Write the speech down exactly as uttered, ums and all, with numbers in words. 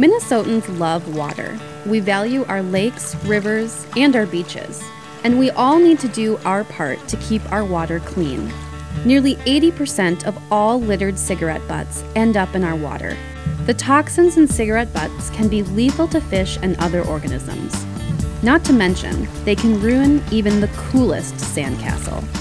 Minnesotans love water. We value our lakes, rivers, and our beaches, and we all need to do our part to keep our water clean. Nearly eighty percent of all littered cigarette butts end up in our water. The toxins in cigarette butts can be lethal to fish and other organisms. Not to mention, they can ruin even the coolest sandcastle.